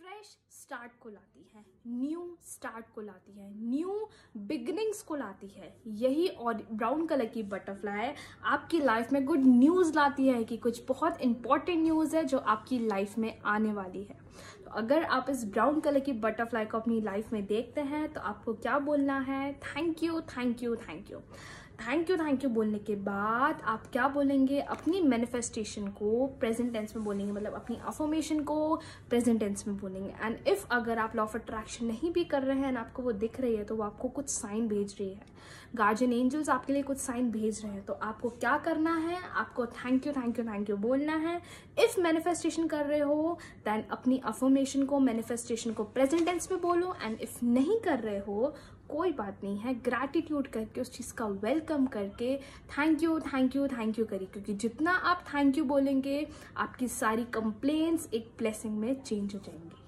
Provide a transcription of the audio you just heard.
Fresh start को लाती है, न्यू स्टार्ट को लाती है, न्यू बिगिनिंग्स को लाती है। यही और ब्राउन कलर की बटरफ्लाई आपकी लाइफ में गुड न्यूज़ लाती है कि कुछ बहुत इंपॉर्टेंट न्यूज़ है जो आपकी लाइफ में आने वाली है। तो अगर आप इस ब्राउन कलर की बटरफ्लाई को अपनी लाइफ में देखते हैं तो आपको क्या बोलना है? Thank you, thank you, thank you, thank you, thank you बोलने के बाद आप क्या बोलेंगे? अपनी मैनिफेस्टेशन को प्रेजेंट टेंस में बोलेंगे, मतलब अपनी अफर्मेशन को प्रेजेंट टेंस में बोलेंगे। एंड इफ अगर आप लॉ ऑफ अट्रैक्शन नहीं भी कर रहे हैं और आपको वो दिख रही है तो वो आपको कुछ साइन भेज रही है, गार्जियन एंजल्स आपके लिए कुछ साइन भेज रहे हैं। तो आपको क्या करना है? आपको thank you, thank you, thank you बोलना है। इफ मैनिफेस्टेशन कर रहे हो देन अपनी अफर्मेशन को, मैनिफेस्टेशन को प्रेजेंट टेंस में बोलो। एंड इफ नहीं कर रहे हो कोई बात नहीं है, ग्रैटिट्यूड करके उस चीज़ का वेलकम करके thank you, thank you, thank you करिए, क्योंकि जितना आप थैंक यू बोलेंगे आपकी सारी कंप्लेंट्स एक ब्लेसिंग में चेंज हो जाएंगी।